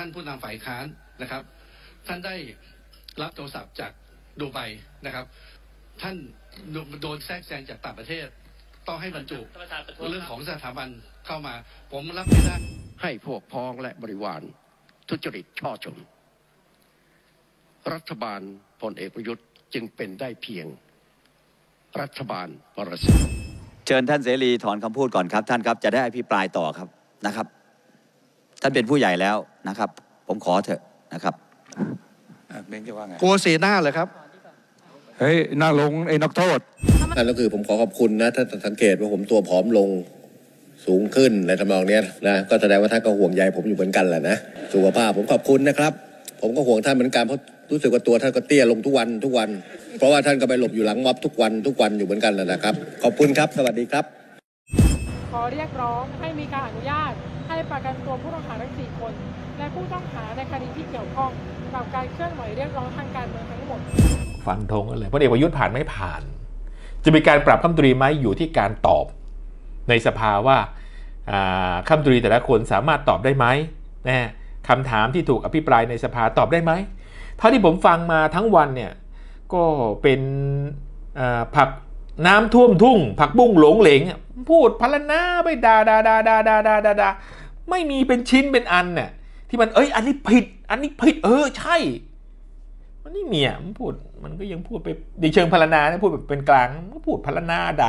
านผู้นำฝ่ายค้านนะครับท่านได้รับโทรศัพท์จากดูไบนะครับท่านโดนแทรกแซงจากต่างประเทศต้องให้บรรจุเรื่องของสถาบันเข้ามาผมรับไม่ได้ให้พวกพ้องและบริวารทุจริตช่อฉนรัฐบาลพลเอกประยุทธ์จึงเป็นได้เพียงรัฐบาลปรสิตเชิญท่านเสรีถอนคำพูดก่อนครับท่านครับจะได้อภิปรายต่อครับนะครับท่านเป็นผู้ใหญ่แล้วนะครับผมขอเถอะนะครับเบนจะว่าไงกลัวเสียหน้าเลยครับเฮ้ยนั่งลงไอ้นักโทษนั่นก็คือผมขอบคุณนะท่านสังเกตว่าผมตัวผอมลงสูงขึ้นในทำนองนี้นะก็แสดงว่าท่านก็ห่วงใยผมอยู่เหมือนกันแหละนะสุขภาพผมขอบคุณนะครับผมก็ห่วงท่านเหมือนกันเพราะรู้สึกว่าตัวท่านก็เตี้ยลงทุกวันเพราะว่าท่านก็ไปหลบอยู่หลังม็อบทุกวันอยู่เหมือนกันแหละนะครับขอบคุณครับสวัสดีครับขอเรียกร้องให้มีการอนุญาตให้ประกันตัวผู้ต้องหาทั้ง4คนและผู้ต้องหาในคดีที่เกี่ยวข้องกับการเคลื่อนไหวเรียกร้องทางการเมืองทั้งหมดฟันธงกันเลยพลเอกประยุทธ์ผ่านไม่ผ่านจะมีการปรับคำตรีไหมอยู่ที่การตอบในสภาว่าคำตรีแต่ละคนสามารถตอบได้ไหมนะคำถามที่ถูกอภิปรายในสภาตอบได้ไหมเท่าที่ผมฟังมาทั้งวันเนี่ยก็เป็นผักน้ำท่วมทุ่งผักบุ้งหลงเหลงพูดพรรณนาไปด่าไม่มีเป็นชิ้นเป็นอันเนี่ยที่มันอันนี้ผิดใช่มันนี่เมียมันพูดมันก็ยังพูดไปในเชิงพรรณนานะพูดแบบเป็นกลางก็พูดพรรณนาด่า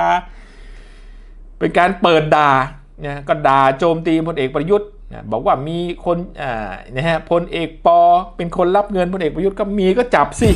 เป็นการเปิดด่าเนี่ยก็ด่าโจมตีพลเอกประยุทธ์บอกว่ามีคนนะฮะพลเอกปอเป็นคนรับเงินพลเอกประยุทธ์ก็มีก็จับสิ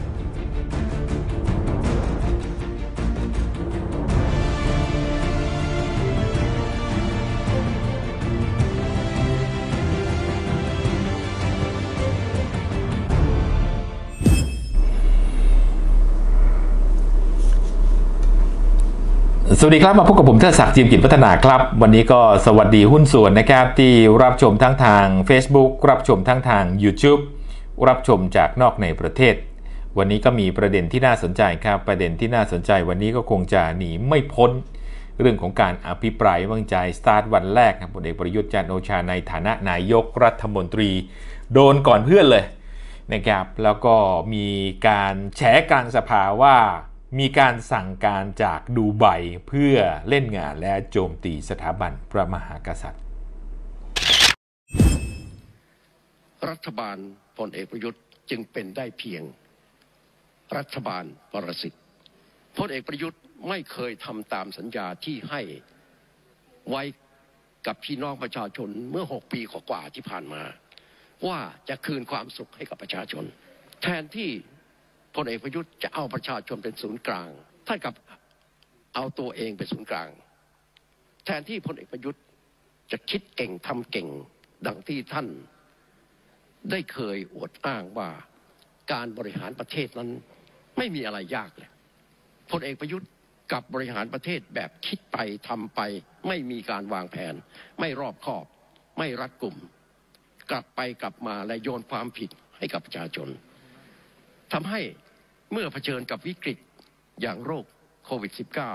สวัสดีครับมาพบกับผมเทิดศักดิ์จิมกิจพัฒนาครับวันนี้ก็สวัสดีหุ้นส่วนนะครับที่รับชมทั้งทาง Facebook รับชมทั้งทาง YouTube รับชมจากนอกในประเทศวันนี้ก็มีประเด็นที่น่าสนใจครับประเด็นที่น่าสนใจวันนี้ก็คงจะหนีไม่พ้นเรื่องของการอภิปรายไว้วางใจสตาร์ทวันแรกครับพลเอกประยุทธ์จันทร์โอชาในฐานะนายกรัฐมนตรีโดนก่อนเพื่อนเลยนะครับแล้วก็มีการแฉกลางสภาว่ามีการสั่งการจากดูไบเพื่อเล่นงานและโจมตีสถาบันพระมหากษัตริย์รัฐบาลพลเอกประยุทธ์จึงเป็นได้เพียงรัฐบาลปรสิตพลเอกประยุทธ์ไม่เคยทำตามสัญญาที่ให้ไว้กับพี่น้องประชาชนเมื่อ6 ปีกว่าที่ผ่านมาว่าจะคืนความสุขให้กับประชาชนแทนที่พลเอกประยุทธ์จะเอาประชาชนเป็นศูนย์กลางท่านกับเอาตัวเองเป็นศูนย์กลางแทนที่พลเอกประยุทธ์จะคิดเก่งทำเก่งดังที่ท่านได้เคยอวดอ้างว่าการบริหารประเทศนั้นไม่มีอะไรยากเลยพลเอกประยุทธ์กับบริหารประเทศแบบคิดไปทำไปไม่มีการวางแผนไม่รอบคอบไม่รัดกุมกลับไปกลับมาและโยนความผิดให้กับประชาชนทำให้เมื่อเผชิญกับวิกฤตอย่างโรคโควิด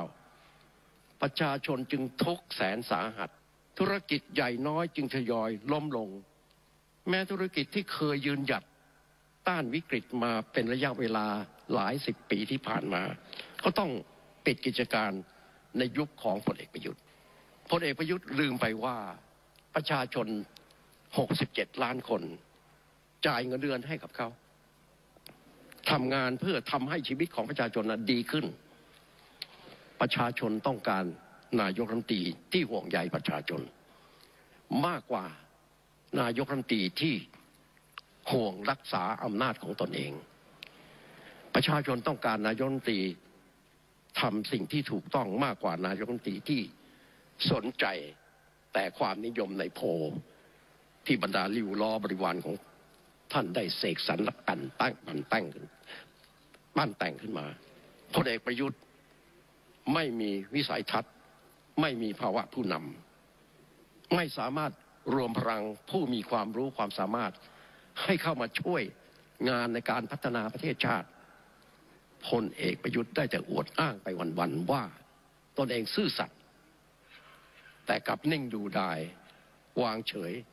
-19 ประชาชนจึงทุกข์แสนสาหัสธุรกิจใหญ่น้อยจึงทยอยล้มลงแม้ธุรกิจที่เคยยืนหยัดต้านวิกฤตมาเป็นระยะเวลาหลาย10 ปีที่ผ่านมาก็ต้องปิดกิจการในยุคของพลเอกประยุทธ์พลเอกประยุทธ์ลืมไปว่าประชาชน67 ล้านคนจ่ายเงินเดือนให้กับเขาทำงานเพื่อทำให้ชีวิตของประชาชนดีขึ้นประชาชนต้องการนายกรัฐมนตรีที่ห่วงใยประชาชนมากกว่านายกรัฐมนตรีที่ห่วงรักษาอำนาจของตนเองประชาชนต้องการนายกรัฐมนตรีทำสิ่งที่ถูกต้องมากกว่านายกรัฐมนตรีที่สนใจแต่ความนิยมในโพลที่บรรดาลิ้วล้อบริวารของท่านได้เสกสรรและปั้นแต่งขึ้นมาพลเอกประยุทธ์ไม่มีวิสัยทัศน์ไม่มีภาวะผู้นำไม่สามารถรวมพลังผู้มีความรู้ความสามารถให้เข้ามาช่วยงานในการพัฒนาประเทศชาติพลเอกประยุทธ์ได้แต่อวดอ้างไปวันๆว่าตนเองซื่อสัตย์แต่กลับนิ่งดูดายวางเฉย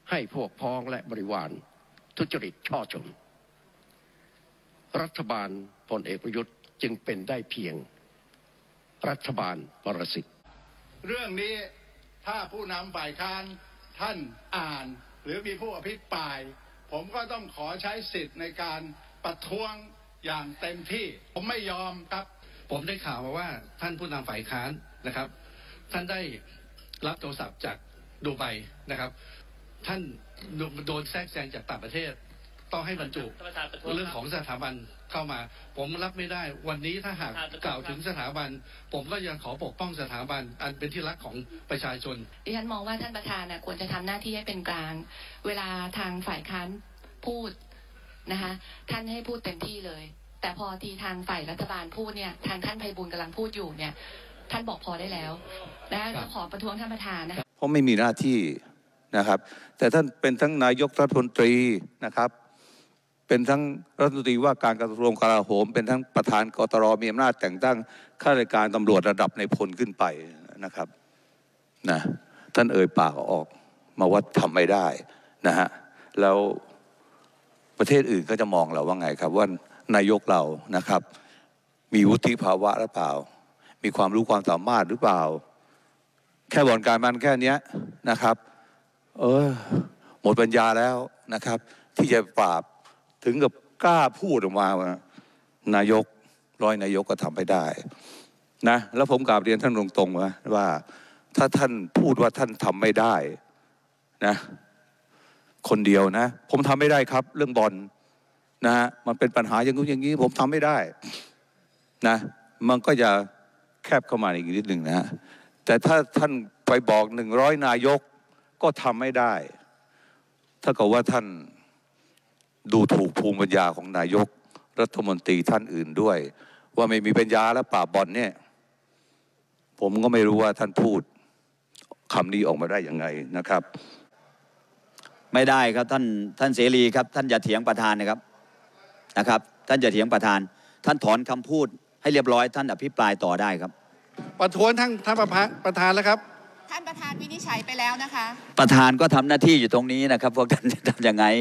ให้พวกพ้องและบริวารทุจริตช่อชนรัฐบาลพลเอกประยุทธ์จึงเป็นได้เพียงรัฐบาลปรสิตเรื่องนี้ถ้าผู้นำฝ่ายค้านท่านอ่านหรือมีผู้อภิปรายผมก็ต้องขอใช้สิทธิ์ในการประท้วงอย่างเต็มที่ผมไม่ยอมครับผมได้ข่าวมาว่าท่านผู้นำฝ่ายค้านนะครับท่านได้รับโทรศัพท์จากดูไบนะครับท่านโดนแทรกแซงจากต่างประเทศต้องให้บรรจุเรื่องของสถาบันเข้ามาผมรับไม่ได้วันนี้ถ้าหากกล่าวถึงสถาบันผมก็ยังขอปกป้องสถาบันอันเป็นที่รักของประชาชนดิฉันมองว่าท่านประธานควรจะทำหน้าที่ให้เป็นกลางเวลาทางฝ่ายค้านพูดนะคะท่านให้พูดเต็มที่เลยแต่พอทีทางฝ่ายรัฐบาลพูดเนี่ยทางท่านไพบูลย์กำลังพูดอยู่เนี่ยท่านบอกพอได้แล้วและก็ขอประท้วงท่านประธานนะคะเพราะไม่มีหน้าที่นะครับแต่ท่านเป็นทั้งนายกรัฐมนตรีนะครับเป็นทั้งรัฐมนตรีว่าการกระทรวงกลาโหมเป็นทั้งประธานกตรมีอำนาจแต่งตั้งข้าราชการตำรวจระดับในพลขึ้นไปนะครับนะท่านเอ่ยปากออกมาว่าทำไม่ได้นะฮะแล้วประเทศอื่นก็จะมองเราว่าไงครับว่านายกเรานะครับมีวุฒิภาวะหรือเปล่ามีความรู้ความสามารถหรือเปล่าแค่บ่อนการมันแค่นี้นะครับหมดปัญญาแล้วนะครับที่จะปราบถึงกับกล้าพูดออกมาว่านายกร้อยนายกก็ทำไม่ได้นะแล้วผมกราบเรียนท่านตรงๆว่าถ้าท่านพูดว่าท่านทำไม่ได้นะคนเดียวนะผมทำไม่ได้ครับเรื่องบอลนะฮะมันเป็นปัญหาอย่างนู้นอย่างนี้ผมทำไม่ได้นะมันก็จะแคบเข้ามาอีกนิดหนึ่งนะฮะแต่ถ้าท่านไปบอก100นายกก็ทำไม่ได้ถ้าเกิดว่าท่านดูถูกภูมิปัญญาของนายกรัฐมนตรีท่านอื่นด้วยว่าไม่มีปัญญาและปราบบอลเนี่ยผมก็ไม่รู้ว่าท่านพูดคำนี้ออกมาได้ยังไงนะครับไม่ได้ครับท่านเสรีครับท่านอย่าเถียงประธานนะครับท่านอย่าเถียงประธานท่านถอนคำพูดให้เรียบร้อยท่านอภิปรายต่อได้ครับประท้วงท่านประธานแล้วครับท่านประธานวินิจฉัยไปแล้วนะคะประธานก็ทำหน้าที่อยู่ตรงนี้นะครับพวกท่านจะทำยังไง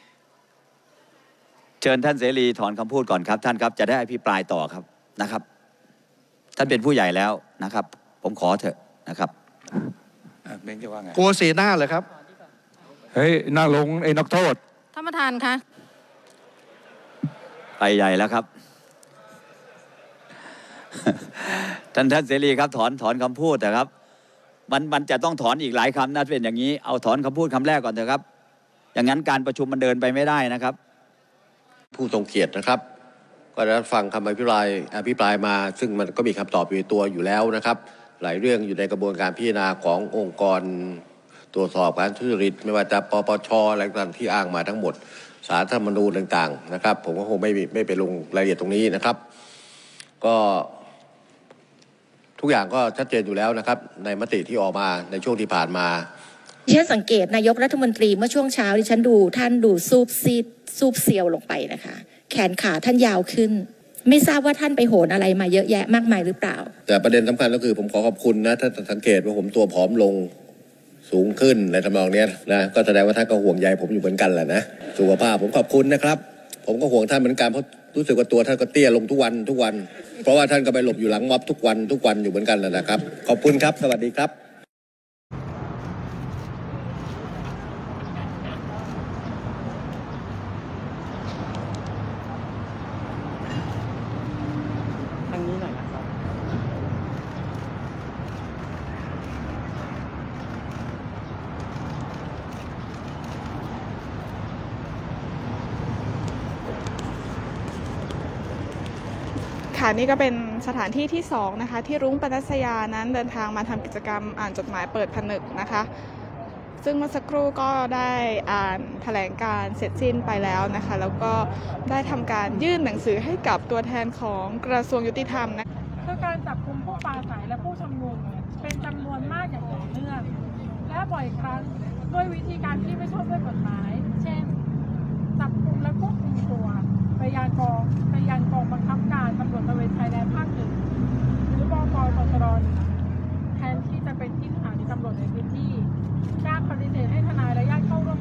เชิญท่านเสรีถอนคำพูดก่อนครับท่านครับจะได้อภิปรายต่อครับนะครับท่านเป็นผู้ใหญ่แล้วนะครับผมขอเถอะนะครับเม้งจะว่าไงกลัวเสียหน้าเหรอครับเฮ้ยนั่งลงไอ้นักโทษท่านประธานคะไปใหญ่แล้วครับ ท่านเสรีครับถอนคำพูดนะครับมันจะต้องถอนอีกหลายคำนะเป็นอย่างนี้เอาถอนคำพูดคำแรกก่อนเถอะครับอย่างนั้นการประชุมมันเดินไปไม่ได้นะครับผู้ทรงเกียรตินะครับก็ได้ฟังคำอภิปรายมาซึ่งมันก็มีคำตอบอยู่ในตัวอยู่แล้วนะครับหลายเรื่องอยู่ในกระบวนการพิจารณาขององค์กรตรวจสอบการทุจริตไม่ว่าจะปปช.อะไรต่างๆที่อ้างมาทั้งหมดศาลรัฐธรรมนูญต่างๆนะครับผมก็คงไม่ไปลงรายละเอียดตรงนี้นะครับก็ทุกอย่างก็ชัดเจนอยู่แล้วนะครับในมติที่ออกมาในช่วงที่ผ่านมาดิฉันสังเกตนายกรัฐมนตรีเมื่อช่วงเช้าดิฉันดูท่านดูซูบเซียวลงไปนะคะแขนขาท่านยาวขึ้นไม่ทราบว่าท่านไปโหนอะไรมาเยอะแยะมากมายหรือเปล่าแต่ประเด็นสำคัญก็คือผมขอขอบคุณนะท่านสังเกตว่าผมตัวผอมลงสูงขึ้นในทำนองนี้นะก็แสดงว่าท่านก็ห่วงใยผมอยู่เหมือนกันแหละนะสุขภาพผมขอบคุณนะครับผมก็ห่วงท่านเหมือนกันเพราะรู้สึกว่าตัวท่านก็เตี้ยลงทุกวันเพราะว่าท่านก็ไปหลบอยู่หลังม็อบทุกวันอยู่เหมือนกันแหละนะครับขอบคุณครับสวัสดีครับค่ะนี่ก็เป็นสถานที่ที่2นะคะที่รุ้งปนัสยานั้นเดินทางมาทำกิจกรรมอ่านจดหมายเปิดผนึกนะคะซึ่งเมื่อสักครู่ก็ได้อ่านแถลงการเสร็จสิ้นไปแล้วนะคะแล้วก็ได้ทำการยื่นหนังสือให้กับตัวแทนของกระทรวงยุติธรรมนะคือการจับกุมผู้ปราศัยและผู้ชุมนุมเป็นจำนวนมากอย่างต่อเนื่องและบ่อยครั้งด้วยวิธีการที่ไม่ชอบด้วยกฎหมายเช่นจับกุมและควบคุมตัวไปยังกองบังคับการตำรวจตระเวนชายแดนภาค 1หรือบก.ตร.1แทนที่จะเป็นที่สถานีตำรวจในพื้นที่ญาติปฏิเสธให้ทนายและญาติเข้าร่วม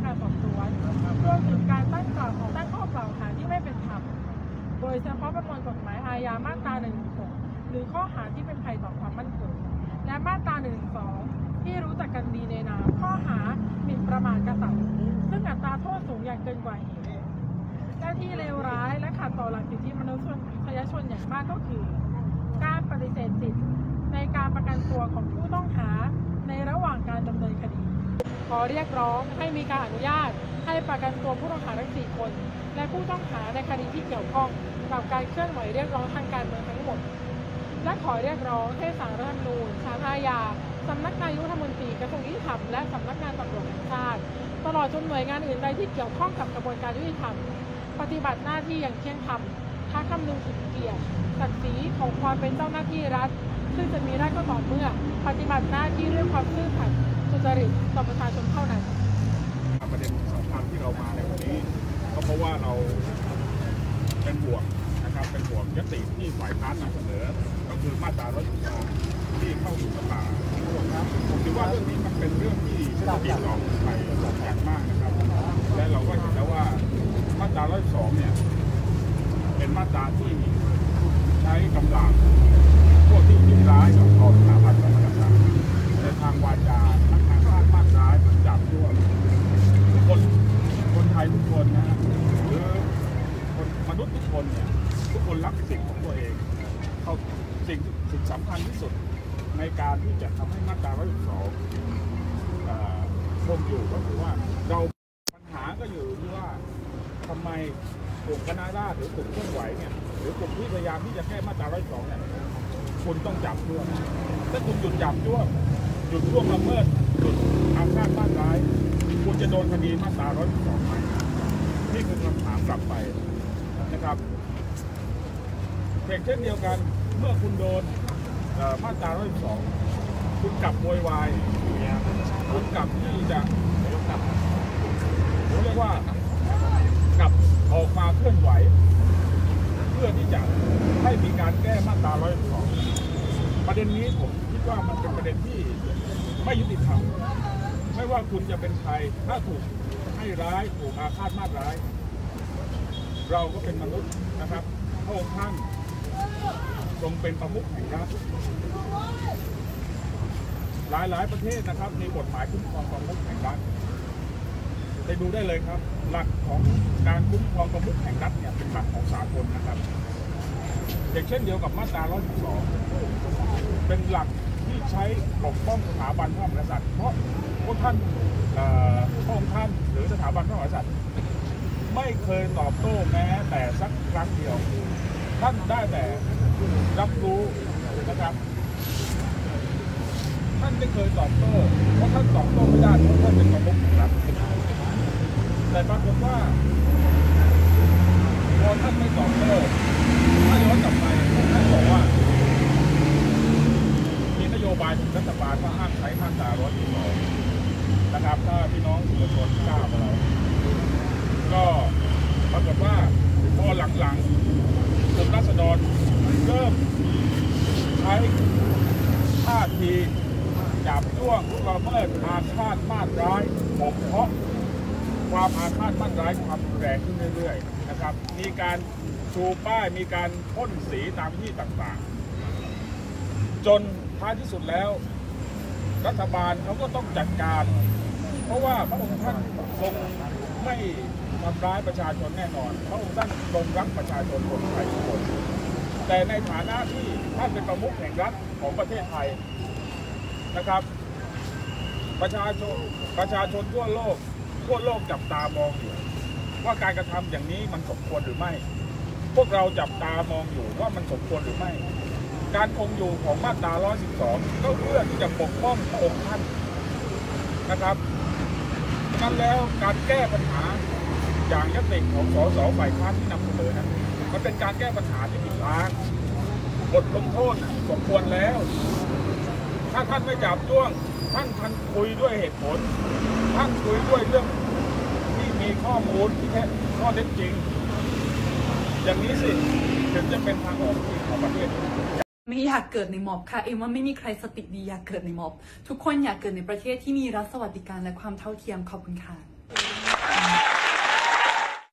ญามาตรา 116 หรือข้อหาที่เป็นภัยต่อความมั่นคงและมาตรา 112 ที่รู้จักกันดีในนามข้อหาหมิ่นประมาทกษัตริย์ซึ่งอัตราโทษสูงอย่างเกินกว่าเหตุและที่เลวร้ายและขัดต่อหลักสิทธิมนุษยชนอย่างมากก็คือการปฏิเสธสิทธิในการประกันตัวของผู้ต้องหาในระหว่างการดำเนินคดีขอเรียกร้องให้มีการอนุญาตให้ประกันตัวผู้ต้องหาทั้ง 4 คนและผู้ต้องหาในคดีที่เกี่ยวข้องกับการเคลื่อนไหวเรียกร้องทางการเมืองทั้งหมดและขอเรียกร้องให้ศาลรัฐธรรมนูญศาลอาญาสำนักนายกรัฐมนตรีกระทรวงยุติธรรมและสำนักงานตำรวจแห่งชาติตลอดจนหน่วยงานอื่นใดที่เกี่ยวข้องกับกระบวนการยุติธรรมปฏิบัติหน้าที่อย่างเที่ยงธรรมทั้งคำนึงถึงเกียรติศักดิ์ศรีของความเป็นเจ้าหน้าที่รัฐซึ่งจะมีได้ก็ต่อเมื่อปฏิบัติหน้าที่ด้วยความซื่อสัตย์สุจริตต่อประชาชนเท่านั้นประเด็นสำคัญที่เรามาในวันนี้ก็เพราะว่าเราเป็นห่วงนะครับเป็นห่วงยติที่ฝ่ายค้านนำเสนอก็คือมาตรา112ที่เข้าสู่สภาผมคิดว่าเรื่องนี้มันเป็นเรื่องที่เศรษฐกิจของไทยอย่างมากนะครับและเราก็เห็นแล้วว่ามาตรา112เนี่ยเป็นมาตราที่ใช้กำลังพวกที่ยิ่งร้ายกับสถาบันพระมหากษัตริย์ในทางวาจาทั้งทางการมากร้ายจับทั่วคนไทยทุกคนนะหรือมนุษย์ทุกคนเนี่ยทุกคนรักสิทธิของตัวเองเขาสิ่งสำคัญที่สุดในการที่จะทำให้มาตรา112คงอยู่ก็คือว่าเราปัญหาก็อยู่ที่ว่าทำไมกลุ่มคณะราษฎรหรือกลุ่มเคลื่อนไหวเนี่ยหรือกลุ่มที่พยายามที่จะแก้มาตรา112เนี่ยคุณต้องจับช่วงถ้าคุณหยุดจับช่วงหยุดช่วงละเมิดหยุดอาฆาตมาตร้ายคุณจะโดนคดีมาตรา112ไหมนี่คือคำถามกลับไปนะครับเช่นเดียวกันเมื่อคุณโดนมาตรา112คุณกลับโวยวายคุณกลับที่จะผมเรียกว่ากลับออกมาเคลื่อนไหวเพื่อที่จะให้มีการแก้มาตรา112ประเด็นนี้ผมคิดว่ามันเป็นประเด็นที่ไม่ยุติธรรมไม่ว่าคุณจะเป็นใครถ้าถูกให้ร้ายถูกอาฆาตมาตร้ายเราก็เป็นมนุษย์นะครับพระองค์ท่านทรงเป็นประมุขแห่งรัฐหลายประเทศนะครับมีกฎหมายคุ้มครองประมุขแห่งรัฐไปดูได้เลยครับหลักของการคุ้มครองประมุขแห่งรัฐเนี่ยเป็นหลักของสากลนะครับอย่างเช่นเดียวกับมาตรา112เป็นหลักที่ใช้ปกป้องสถาบันพระมหากษัตริย์เพราะพวกท่านพระองค์ท่านหรือสถาบันพระมหากษัตริย์ไม่เคยตอบโต้แม้แต่สักครั้งเดียวท่านได้แต่รับรู้นะครับท่านไม่เคยตอบโต้เพราะท่านตอบโต้ไม่ได้เพราะท่านเป็นประมุขแห่งรัฐแต่ปรากฏว่าพอท่านไม่ตอบโต้ถ้าย้อนกลับไปท่านบอกว่ามีนโยบายของรัฐบาลว่าห้ามใช้มาตรา112นะครับถ้าพี่น้องสื่อมวลชนทราบมาแล้วก็ปรากฏว่าพอหลังๆกลุ่มราษฎรเริ่มใช้ท่าทีจับจ้วงละเมิดอาฆาตมาตร้ายบ่มเพาะความอาฆาตมาตร้ายความรุนแรงขึ้นเรื่อยๆนะครับมีการชูป้ายมีการพ่นสีตามที่ต่างๆจนท้ายที่สุดแล้วรัฐบาลเขาก็ต้องจัดการเพราะว่าพระองค์ท่านทรงไม่ทำร้ายประชาชนแน่นอนพระองค์ท่านทรงรักประชาชนคนไทยทุกคนแต่ในฐานะที่ท่านเป็นประมุขแห่งรัฐของประเทศไทยนะครับประชาชนทั่วโลกจับตามองอยู่ว่าการกระทำอย่างนี้มันสมควรหรือไม่พวกเราจับตามองอยู่ว่ามันสมควรหรือไม่การคงอยู่ของมาตรา112ก็เพื่อที่จะปกป้องพระองค์ท่านนะครับนั้นแล้วการแก้ปัญหาอย่างยติของสสฝ่ายค้านที่นำเสนอนั้นมันเป็นการแก้ปัญหาที่ผิดทางบทลงโทษสมควรแล้วถ้าท่านไม่จับจ้วงท่านคุยด้วยเหตุผลท่านคุยด้วยเรื่องที่มีข้อมูลที่แท้ข้อเท็จจริงอย่างนี้สิถึงจะเป็นทางออกของประเทศไม่อยากเกิดในม็อบค่ะเอ็มว่าไม่มีใครสติดีอยากเกิดในม็อบทุกคนอยากเกิดในประเทศที่มีรัฐสวัสดิการและความเท่าเทียมขอบคุณค่ะ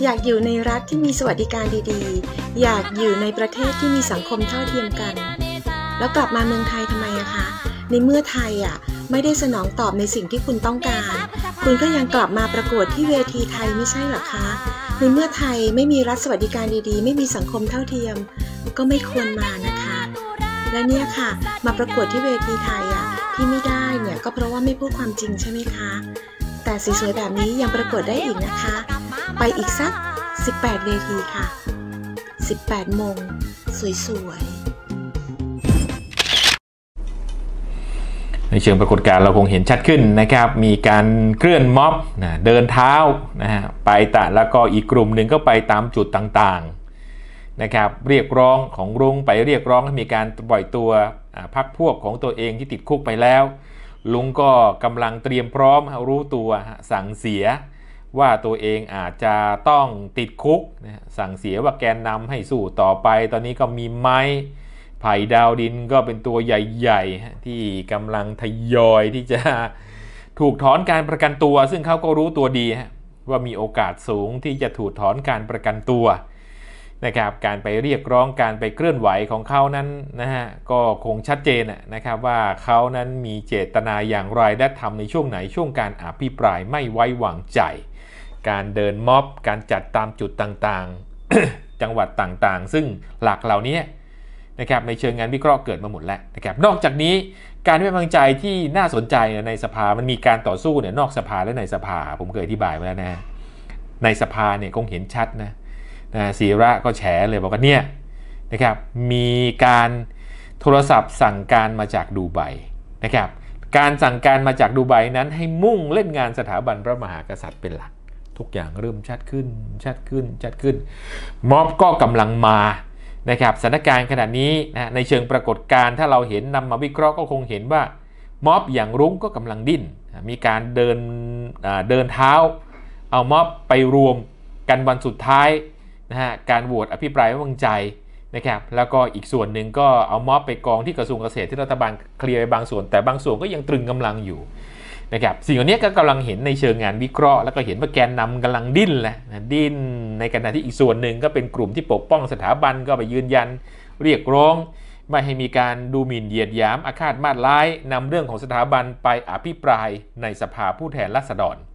อยากอยู่ในรัฐที่มีสวัสดิการดีๆอยากอยู่ในประเทศที่มีสังคมเท่าเทียมกันแล้วกลับมาเมืองไทยทำไมอะคะในเมื่อไทยไม่ได้สนองตอบในสิ่งที่คุณต้องการคุณก็ยังกลับมาประกวดที่เวทีไทยไม่ใช่หรอคะในเมื่อไทยไม่มีรัฐสวัสดิการดีๆไม่มีสังคมเท่าเทียมก็ไม่ควรมานะคะและเนี่ยค่ะมาประกวดที่เวทีไทยที่ไม่ได้เนี่ยก็เพราะว่าไม่พูดความจริงใช่ไหมคะแต่สวยๆแบบนี้ยังประกวดได้อีกนะคะไปอีกสัก18เวทีค่ะ18โมงสวยๆในเชิงปรากฏการณ์เราคงเห็นชัดขึ้นนะครับมีการเคลื่อนม็อบเดินเท้านะฮะไปแล้วก็อีกกลุ่มหนึ่งก็ไปตามจุดต่างๆนะครับเรียกร้องของรุ้งไปเรียกร้องให้มีการปล่อยตัวพรรคพวกของตัวเองที่ติดคุกไปแล้วลุงก็กำลังเตรียมพร้อมรู้ตัวสั่งเสียว่าตัวเองอาจจะต้องติดคุกสั่งเสียว่าแกนนำให้สู้ต่อไปตอนนี้ก็มีไม้ไผ่ดาวดินก็เป็นตัวใหญ่ๆที่กำลังทยอยที่จะถูกถอนการประกันตัวซึ่งเขาก็รู้ตัวดีว่ามีโอกาสสูงที่จะถูกถอนการประกันตัวนะครับการไปเรียกร้องการไปเคลื่อนไหวของเขานั้นนะฮะก็คงชัดเจนนะครับว่าเขานั้นมีเจตนาอย่างไรและทำในช่วงไหนช่วงการอภิปรายไม่ไว้วางใจการเดินม็อบการจัดตามจุดต่างๆ จังหวัดต่างๆซึ่งหลักเหล่านี้นะครับในเชิงงานวิเคราะห์เกิดมาหมดแล้วนะครับนอกจากนี้การไม่ไว้วางใจที่น่าสนใจในสภามันมีการต่อสู้นอกสภาและในสภาผมเคยอธิบายไว้แล้วนะในสภาเนี่ยคงเห็นชัดนะศิระก็แฉเลยบอกว่าเนี่ยนะครับมีการโทรศัพท์สั่งการมาจากดูไบนะครับการสั่งการมาจากดูไบนั้นให้มุ่งเล่นงานสถาบันพระมหากษัตริย์เป็นหลักทุกอย่างเริ่มชัดขึ้นม็อบก็กำลังมานะครับสถานการณ์ขณะนี้นะในเชิงปรากฏการณ์ถ้าเราเห็นนำมาวิเคราะห์ก็คงเห็นว่าม็อบอย่างรุ้งก็กำลังดิ้นมีการเดินเท้าเอาม็อบไปรวมกันวันสุดท้ายการโหวตอภิปรายไม่ไว้วางใจนะครับแล้วก็อีกส่วนหนึ่งก็เอาม็อบไปกองที่กระทรวงเกษตรที่รัฐบาลเคลียร์ไปบางส่วนแต่บางส่วนก็ยังตรึงกำลังอยู่นะครับสิ่งเหล่านี้ก็กำลังเห็นในเชิงงานวิเคราะห์แล้วก็เห็นว่าแกนนำกำลังดิ้นแหละดิ้นในขณะที่อีกส่วนหนึ่งก็เป็นกลุ่มที่ปกป้องสถาบันก็ไปยืนยันเรียกร้องไม่ให้มีการดูหมิ่นเหยียดหยามอาฆาตมาตร้ายนำเรื่องของสถาบันไปอภิปรายในสภาผู้แทนราษฎร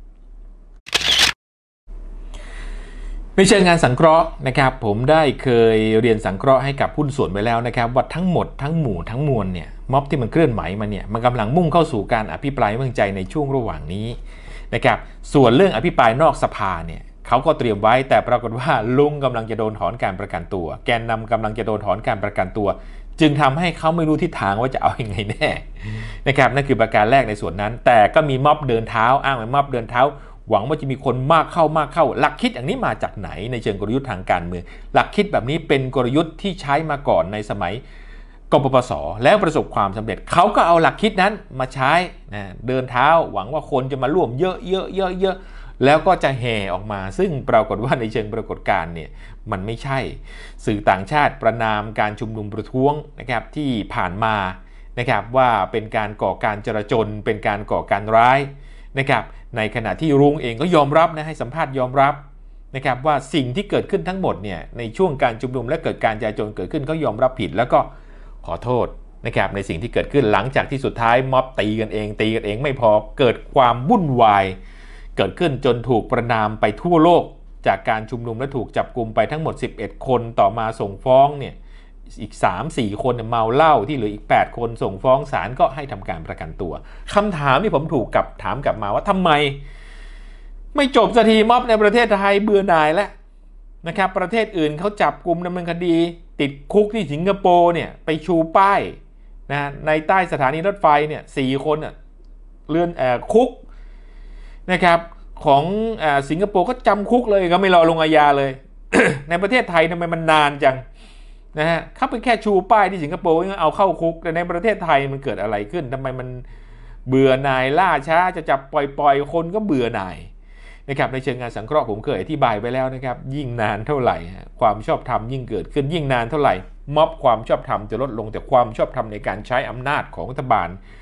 ในเชิงงานสังเคราะห์นะครับผมได้เคยเรียนสังเคราะห์ให้กับหุ้นส่วนไปแล้วนะครับว่าทั้งหมดทั้งหมู่ทั้งมวลเนี่ยม็อบที่มันเคลื่อนไหวมาเนี่ยมันกำลังมุ่งเข้าสู่การอภิปรายไม่ไว้วางใจในช่วงระหว่างนี้นะครับส่วนเรื่องอภิปรายนอกสภาเนี่ยเขาก็เตรียมไว้แต่ปรากฏว่าลุงกำลังจะโดนถอนการประกันตัวแกนนำกำลังจะโดนถอนการประกันตัวจึงทำให้เขาไม่รู้ทิศทางว่าจะเอาอย่างไงแน่นะครับนั่นคือประการแรกในส่วนนั้นแต่ก็มีม็อบเดินเท้าอ้างว่าม็อบเดินเท้าหวังว่าจะมีคนมากเข้าหลักคิดอย่างนี้มาจากไหนในเชิงกลยุทธ์ทางการเมืองหลักคิดแบบนี้เป็นกลยุทธ์ที่ใช้มาก่อนในสมัยกปปส.แล้วประสบความสำเร็จเขาก็เอาหลักคิดนั้นมาใช้เดินเท้าหวังว่าคนจะมาร่วมเยอะแล้วก็จะแห่ออกมาซึ่งปรากฏว่าในเชิงปรากฏการณ์เนี่ยมันไม่ใช่สื่อต่างชาติประณามการชุมนุมประท้วงนะครับที่ผ่านมานะครับว่าเป็นการก่อการจลาจลเป็นการก่อการร้ายนะครับในขณะที่รุ้งเองก็ยอมรับให้สัมภาษณ์ยอมรับนะครับว่าสิ่งที่เกิดขึ้นทั้งหมดเนี่ยในช่วงการชุมนุมและเกิดการจลาจลเกิดขึ้นเขายอมรับผิดแล้วก็ขอโทษนะครับในสิ่งที่เกิดขึ้นหลังจากที่สุดท้ายม็อบตีกันเองไม่พอเกิดความวุ่นวายเกิดขึ้นจนถูกประณามไปทั่วโลกจากการชุมนุมและถูกจับกุมไปทั้งหมด11คนต่อมาส่งฟ้องเนี่ยอีก 3-4 คนเมาเหล้าที่เหลืออีก8คนส่งฟ้องศาลก็ให้ทำการประกันตัวคำถามที่ผมถูกถามกลับมาว่าทำไมไม่จบสักทีม็อบในประเทศไทยเบื่อหน่ายแล้วนะครับประเทศอื่นเขาจับกุมดำเนินคดีติดคุกที่สิงคโปร์เนี่ยไปชูป้ายนะในใต้สถานีรถไฟเนี่ย4คนเลื่อนคุกนะครับของสิงคโปร์ก็จำคุกเลยก็ไม่รอลงอาญาเลย ในประเทศไทยทำไมมันนานจังนะฮะเขาเป็นแค่ชูป้ายที่สิงคโปร์เอาเข้าคุกแต่ในประเทศไทยมันเกิดอะไรขึ้นทำไมมันเบื่อหน่ายล่าช้าจะจับปล่อยคนก็เบื่อหน่ายนะครับในเชิงงานสังเคราะห์ผมเคยอธิบายไปแล้วนะครับยิ่งนานเท่าไหร่ความชอบธรรมยิ่งเกิดขึ้นยิ่งนานเท่าไหร่ม็อบความชอบธรรมจะลดลงแต่ความชอบธรรมในการใช้อำนาจของรัฐบาล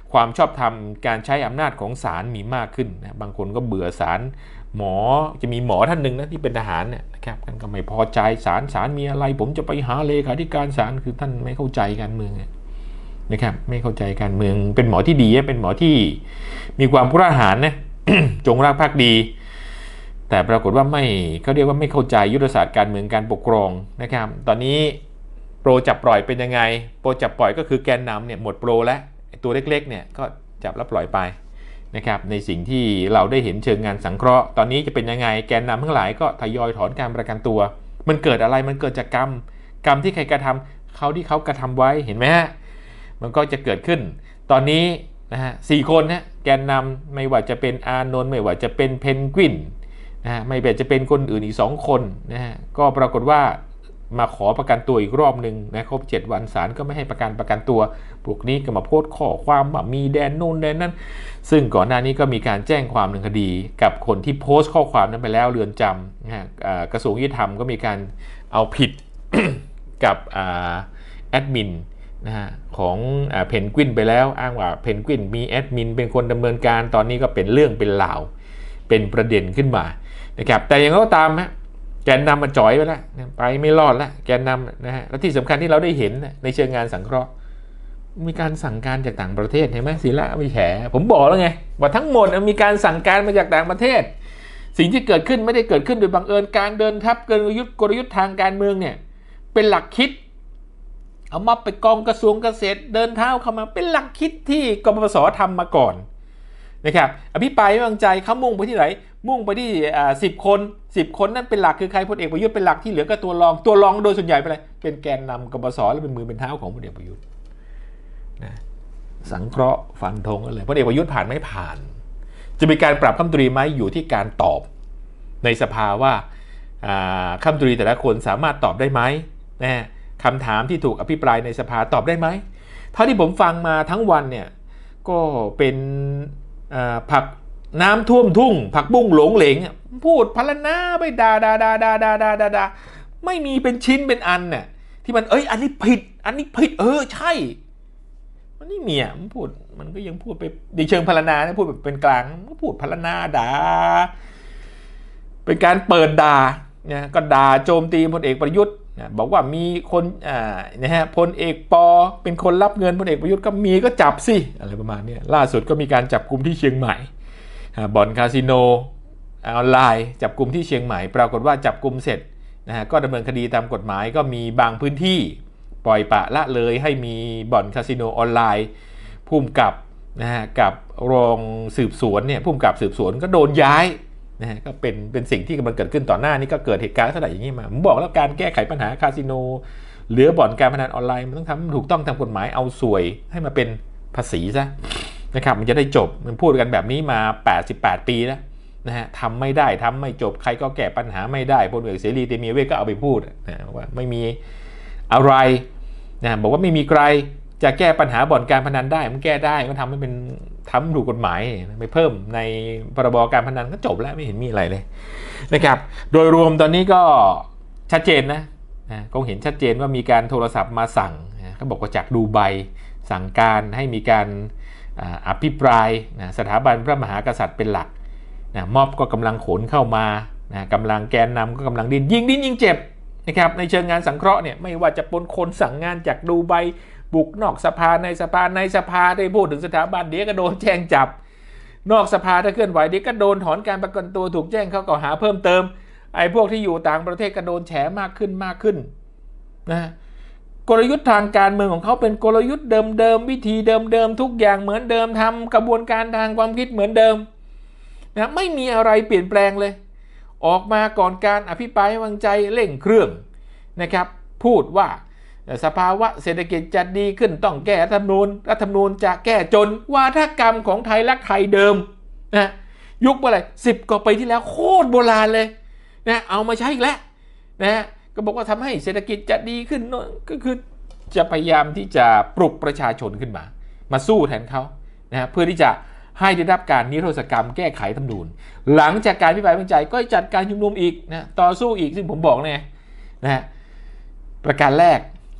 ความชอบธรรมการใช้อำนาจของศาลมีมากขึ้นนะบางคนก็เบื่อศาลหมอจะมีหมอท่านหนึ่งนะที่เป็นทหารเนี่ยนะครับท่านก็ไม่พอใจศาลมีอะไรผมจะไปหาเลขาธิการศาลคือท่านไม่เข้าใจการเมืองนะครับไม่เข้าใจการเมืองเป็นหมอที่ดีเป็นหมอที่มีความกล้าหาญนะ จงรักภักดีแต่ปรากฏว่าเขาเรียกว่าไม่เข้าใจยุทธศาสตร์การเมืองการปกครองนะครับตอนนี้โปรจับปล่อยเป็นยังไงโปรจับปล่อยก็คือแกนนำเนี่ยหมดโปรแล้วตัวเล็กๆเนี่ยก็จับแล้วปล่อยไปนะครับในสิ่งที่เราได้เห็นเชิงงานสังเคราะห์ตอนนี้จะเป็นยังไงแกนนำทั้งหลายก็ทยอยถอนการประกันตัวมันเกิดอะไรมันเกิดจากกรรมที่ใครกระทำเขาที่เขากระทำไว้เห็นไหมฮะมันก็จะเกิดขึ้นตอนนี้นะฮะ4 คนนะแกนนำไม่ว่าจะเป็นอานนท์ไม่ว่าจะเป็นเพนกวินนะฮะไม่ว่าจะเป็นคนอื่นอีก2 คนนะฮะก็ปรากฏว่ามาขอประกันตัวอีกรอบหนึ่งนะครบ7 วันศาลก็ไม่ให้ประกันตัวพวกนี้ก็มาโพสต์ข้อความว่ามีแดนโน่นแดนนั้นซึ่งก่อนหน้านี้ก็มีการแจ้งความดำเนินคดีกับคนที่โพสต์ข้อความนั้นไปแล้วเรือนจำนะฮะกระทรวงยุติธรรมก็มีการเอาผิด กับแอดมินนะฮะของเพนกวินไปแล้วอ้างว่าเพนกวินมีแอดมินเป็นคนดำเนินการตอนนี้ก็เป็นเรื่องเป็นราวเป็นประเด็นขึ้นมานะครับแต่อย่างไรก็ตามฮะแกนนำมาจ่อยไปแล้วไปไม่รอดแล้วแกนนำนะฮะและที่สำคัญที่เราได้เห็นในเชิงงานสังเคราะห์มีการสั่งการจากต่างประเทศเห็นไหมศิระวิแฉผมบอกแล้วไงว่าทั้งหมดมีการสั่งการมาจากต่างประเทศสิ่งที่เกิดขึ้นไม่ได้เกิดขึ้นโดยบังเอิญการเดินทัพกลยุทธ์ทางการเมืองเนี่ยเป็นหลักคิดเอามาไปกองกระทรวงเกษตรเดินเท้าเข้ามาเป็นหลักคิดที่กปปส.ทำมาก่อนนะครับอภิปรายไม่ไว้วางใจเขามุ่งไปที่ไหนมุ่งไปที่10 คนนั่นเป็นหลักคือใครพลเอกประยุทธ์เป็นหลักที่เหลือก็ตัวรองโดยส่วนใหญ่เป็นอะไรเป็นแกนนำกปปส.และเป็นมือเป็นเท้าของพลเอกประยุทธ์นะสังเคราะห์ฟันธงกันเลยพลเอกประยุทธ์ผ่านไม่ผ่านจะมีการปรับคำตรีไหมอยู่ที่การตอบในสภาว่าคำตรีแต่ละคนสามารถตอบได้ไหมนะคำถามที่ถูกอภิปรายในสภาตอบได้ไหมเท่าที่ผมฟังมาทั้งวันเนี่ยก็เป็นผักน้ำท่วมทุ่งผักบุ้งหลงเหลงพูดพรรณนาไปด่าไม่มีเป็นชิ้นเป็นอันเนี่ยที่มันอันนี้ผิดใช่มันนี่มีมันพูดมันก็ยังพูดไปในเชิงพรรณนาพูดแบบเป็นกลางก็พูดพรรณนาด่าเป็นการเปิดด่าเนี่ยก็ด่าโจมตีพลเอกประยุทธ์บอกว่ามีคนนะฮะพลเอกปอเป็นคนรับเงินพลเอกประยุทธ์ก็มีก็จับสิอะไรประมาณนี้ล่าสุดก็มีการจับกุมที่เชียงใหม่บ่อนคาสิโนออนไลน์จับกุมที่เชียงใหม่ปรากฏว่าจับกุมเสร็จนะฮะก็ดำเนินคดีตามกฎหมายก็มีบางพื้นที่ปล่อยปละละเลยให้มีบ่อนคาสิโนออนไลน์ผู้กำกับนะฮะกับรองสืบสวนเนี่ยผู้กำกับสืบสวนก็โดนย้ายนะฮะก็เป็นสิ่งที่กำลังเกิดขึ้นต่อหน้านี้ก็เกิดเหตุการณ์ลักษณะอย่างนี้มาผมบอกแล้วการแก้ไขปัญหาคาสิโนหรือบ่อนการพนันออนไลน์มันต้องทำถูกต้องตามกฎหมายเอาสวยให้มาเป็นภาษีซะนะครับมันจะได้จบมันพูดกันแบบนี้มา88 ปีแล้วนะฮะทำไม่ได้ทำไม่จบใครก็แก้ปัญหาไม่ได้พลเอกเสรีเตมียเวทก็เอาไปพูดนะว่าไม่มีอะไรนะบอกว่าไม่มีใครจะแก้ปัญหาบ่อนการพนันได้มันแก้ได้ก็ทำให้เป็นทำถูกกฎหมายไปเพิ่มในพรบการพนันก็จบแล้วไม่เห็นมีอะไรเลยนะครับโดยรวมตอนนี้ก็ชัดเจนนะคงเห็นชัดเจนว่ามีการโทรศัพท์มาสั่งเขาบอกว่าจากดูไบสั่งการให้มีการอภิปรายสถาบันพระมหากษัตริย์เป็นหลักม็อบก็กำลังขนเข้ามากำลังแกนนำก็กำลังยิงเจ็บนะครับในเชิงงานสังเคราะห์เนี่ยไม่ว่าจะเป็นคนสั่งงานจากดูไบบุกนอกสภาในสภาได้พูดถึงสถาบันเดี๋ยวก็โดนแจ้งจับนอกสภาถ้าเคลื่อนไหวเดี๋ยวก็โดนถอนการประกันตัวถูกแจ้งข้อกล่าวหาเพิ่มเติมไอ้พวกที่อยู่ต่างประเทศก็โดนแฉมากขึ้นนะกลยุทธ์ทางการเมืองของเขาเป็นกลยุทธ์เดิมวิธีเดิมทุกอย่างเหมือนเดิมทำกระบวนการทางความคิดเหมือนเดิมนะไม่มีอะไรเปลี่ยนแปลงเลยออกมาก่อนการอภิปรายไม่ไว้วางใจเร่งเครื่องนะครับพูดว่าสภาวะเศรษฐกิจจะดีขึ้นต้องแก้รัฐธรรมนูญจะแก้จนวาทกรรมของไทยรักไทยเดิมนะยุคอะไร10 กว่าปีที่แล้วโคตรโบราณเลยนะเอามาใช้อีกแล้วนะก็บอกว่าทำให้เศรษฐกิจจะดีขึ้นก็คือจะพยายามที่จะปลุกประชาชนขึ้นมาสู้แทนเขานะเพื่อที่จะให้ได้รับการนิรโทษกรรมแก้ไขรัฐธรรมนูญหลังจากการอภิปรายไม่ไว้วางใจก็จัดการชุมนุมอีกนะต่อสู้อีกซึ่งผมบอกเลยนะประการแรก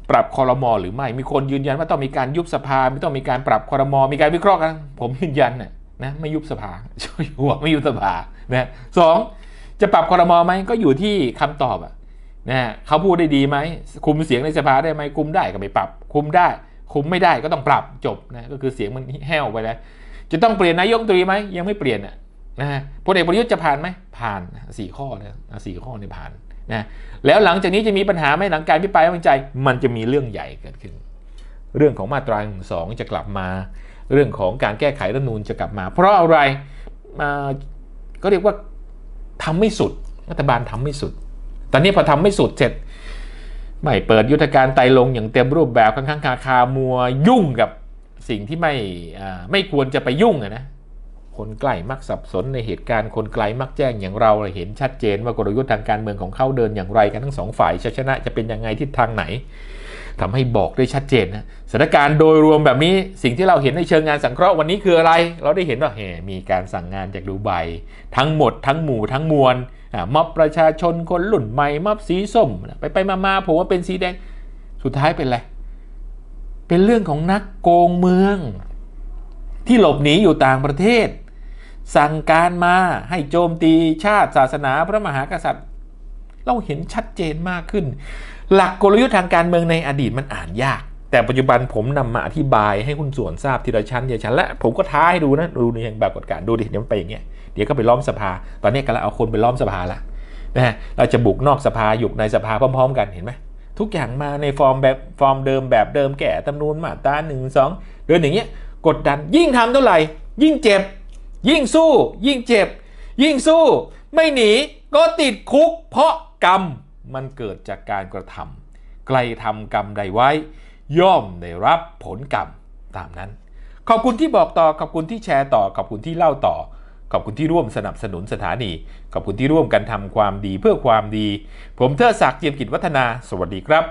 ปรับครม.หรือไม่มีคนยืนยันว่าต้องมีการยุบสภาไม่ต้องมีการปรับครม.มีการวิเคราะห์กันผมยืนยันนะไม่ยุบสภาช่วยหัวไม่ยุบสภานะสองจะปรับครม.ไหมก็อยู่ที่คำตอบนะเขาพูดได้ดีไหมคุมเสียงในสภาได้ไหมคุมได้ก็ไม่ปรับคุมได้คุมไม่ได้ก็ต้องปรับจบนะก็คือเสียงมันแห้วไปแล้วจะต้องเปลี่ยนนายกรัฐมนตรีไหมยังไม่เปลี่ยนนะพลเอกประยุทธ์จะผ่านไหมผ่าน4 ข้อนะ4 ข้อเนี่ยผ่านนะแล้วหลังจากนี้จะมีปัญหาไหมหลังการพิปรายไม่ไว้วางใจมันจะมีเรื่องใหญ่เกิดขึ้นเรื่องของมาตรา112จะกลับมาเรื่องของการแก้ไขรัฐธรรมนูญจะกลับมาเพราะอะไรก็เรียกว่าทำไม่สุดรัฐบาลทำไม่สุดตอนนี้พอทำไม่สุดเสร็จไม่เปิดยุทธการไต่ลงอย่างเต็มรูปแบบข้างๆคามัวยุ่งกับสิ่งที่ไม่ควรจะไปยุ่งนะคนใกล้มักสับสนในเหตุการณ์คนไกลมักแจ้งอย่างเราเห็นชัดเจนว่ากลยุทธ์ทางการเมืองของเขาเดินอย่างไรกันทั้ง2 ฝ่ายชัยชนะจะเป็นยังไงทิศทางไหนทำให้บอกได้ชัดเจนนะสถานการณ์โดยรวมแบบนี้สิ่งที่เราเห็นในเชิงงานสังเคราะห์วันนี้คืออะไรเราได้เห็นว่ามีการสั่งงานจากดูไบทั้งหมดทั้งหมู่ทั้งมวลม็อบประชาชนคนรุ่นใหม่ม็อบสีส้มไปมาผมว่าเป็นสีแดงสุดท้ายเป็นอะไรเป็นเรื่องของนักโกงเมืองที่หลบหนีอยู่ต่างประเทศสั่งการมาให้โจมตีชาติศาสนาพระมหากษัตริย์เราเห็นชัดเจนมากขึ้นหลักกลยุทธ์ทางการเมืองในอดีตมันอ่านยากแต่ปัจจุบันผมนำมาอธิบายให้หุ้นส่วนทราบทีละชั้นและผมก็ท้าให้ดูนะดูในแบบกฎการดูดิเดี๋ยวมันไปอย่างเงี้ยเดี๋ยวก็ไปล้อมสภาตอนนี้กำลังเอาคนไปล้อมสภาละนะฮะเราจะบุกนอกสภาอยู่ในสภาพร้อมๆกันเห็นไหมทุกอย่างมาในฟอร์มเดิมแบบเดิมแก่รัฐธรรมนูญมาตรา1-2เดินอย่างเงี้ยกดดันยิ่งทำเท่าไหร่ยิ่งเจ็บยิ่งสู้ยิ่งเจ็บยิ่งสู้ไม่หนีก็ติดคุกเพราะกรรมมันเกิดจากการกระทำใครทำกรรมใดไว้ย่อมได้รับผลกรรมตามนั้นขอบคุณที่บอกต่อขอบคุณที่แชร์ต่อขอบคุณที่เล่าต่อขอบคุณที่ร่วมสนับสนุนสถานีขอบคุณที่ร่วมกันทำความดีเพื่อความดีผมเทิดศักดิ์เจียมกิจวัฒนาสวัสดีครับ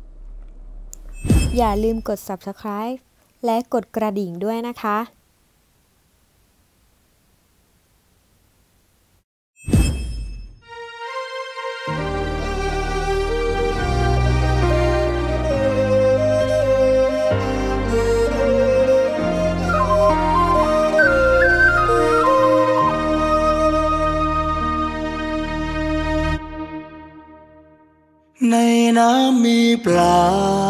อย่าลืมกด Subscribe และกดกระดิ่งด้วยนะคะในน้ำมีปลา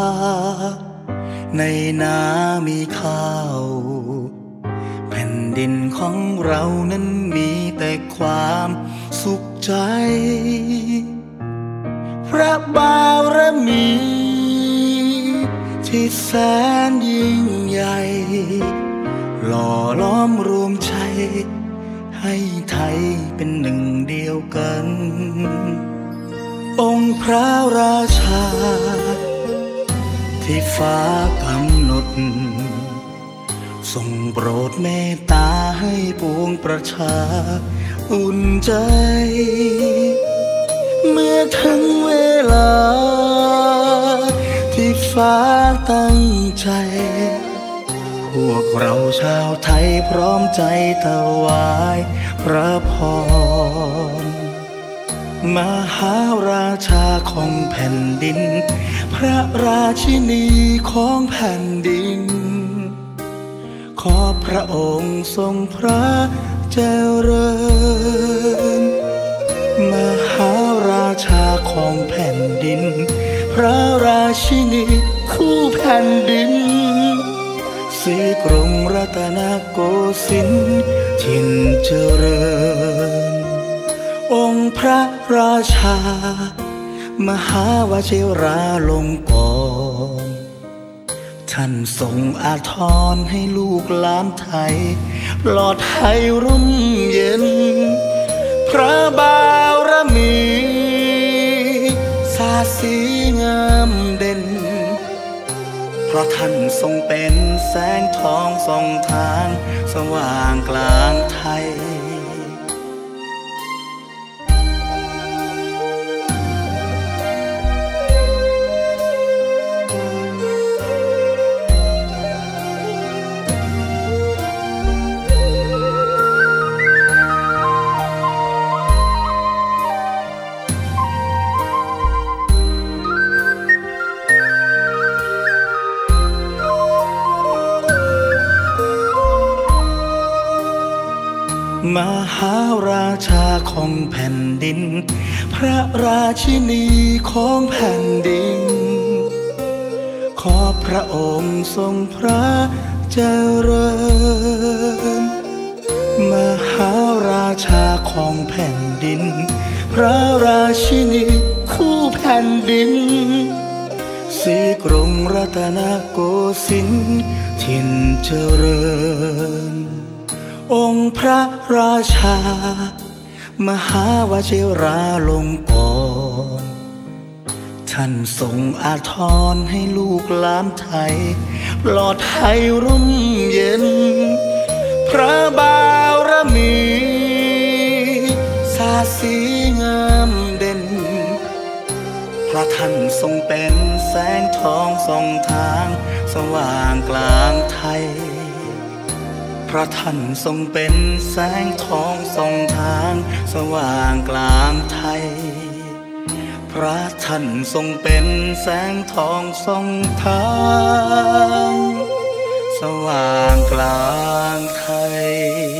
ในนามีข้าวแผ่นดินของเรานั้นมีแต่ความสุขใจพระบารมีที่แสนยิ่งใหญ่หล่อล้อมรวมใจให้ไทยเป็นหนึ่งเดียวกันองค์พระราชาที่ฟ้ากำหนดทรงโปรดเมตตาให้ปวงประชาอุ่นใจเมื่อถึงเวลาที่ฟ้าตั้งใจพวกเราชาวไทยพร้อมใจถวายพระพรมหาราชาของแผ่นดินพระราชินีของแผ่นดินขอพระองค์ทรงพระเจริญมหาราชาของแผ่นดินพระราชินีคู่แผ่นดินศรีกรุงรัตนโกสินทร์ถิ่นเจริญองค์พระราชามหาวชิราลงกรณ์ท่านทรงอาทรให้ลูกหลานไทยปลอดภัยร่มเย็นพระบารมีสาดสีงามเด่นเพราะท่านทรงเป็นแสงทองส่องทางสว่างกลางไทยาราชาของแผ่นดินพระราชินีของแผ่นดินขอพระองค์ทรงพระเจริญมหาราชาของแผ่นดินพระราชินีคู่แผ่นดินศรีกรุงรัตนโกสินทร์ถิ่นเจริญองค์พระราชามหาวชิราลงกรณ์ท่านทรงอาทรให้ลูกหลานไทยปลอดภัยร่มเย็นพระบารมีสาสีงามเด่นเพราะท่านทรงเป็นแสงทองส่องทางสว่างกลางไทยเพราะท่านทรงเป็นแสงทองส่องทางสว่างกลางไทยพระท่านทรงเป็นแสงทองส่องทางสว่างกลางไทย